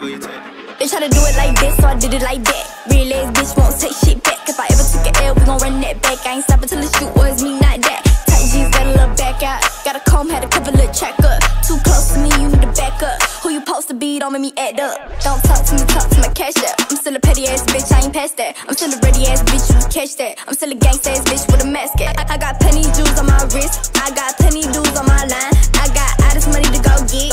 They try to do it like this, so I did it like that. Real ass bitch won't take shit back. If I ever took an L, we gon' run that back. I ain't stopping till the shoot was me, not that. Tight jeans, got a little back out. Got a comb, had a cover, little track up. Too close to me, you need to back up. Who you supposed to be, don't make me act up. Don't talk to my cash up. I'm still a petty ass bitch, I ain't past that. I'm still a ready ass bitch, you can catch that. I'm still a gangsta ass bitch with a mask at. I got plenty jewels on my wrist. I got plenty dudes on my line. I got all this money to go get.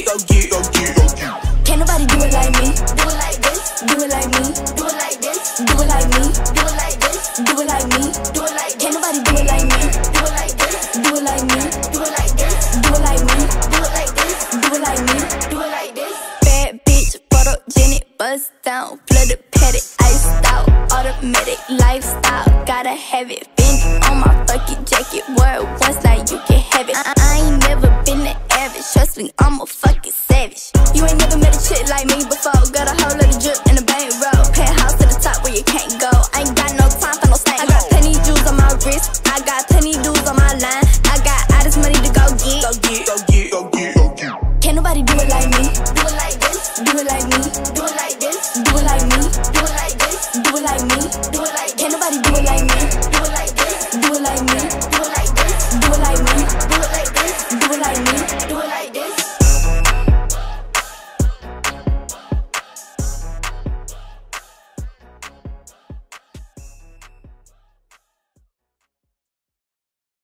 Can't nobody do it like me. Do it like this. Do it like me. Do it like this. Do it like me. Do it like this. Do it like me. Do it like. Can't nobody do it like me. Do it like this. Do it like me. Do it like this. Do it like me. Do it like this. Do it like me. Do it like this. Bad bitch, photogenic, bust down, flooded, petty, iced out, automatic lifestyle. Gotta have it. Bend on my fucking jacket. Wear it once, now you can have it. I ain't never been the average. Trust me, I'm a fucking savage. You ain't never met a chick like me before. Got a whole lot of drip in the bankroll. Penthouse to the top where you can't go. I ain't got no time for no stank. I got plenty jewels on my wrist. I got plenty dudes on my line. I got all this money to go get. Can't nobody do it like me. Do it like this. Do it like me. Do it like this. Do it like me. Do it like this. Do it like me. Do it like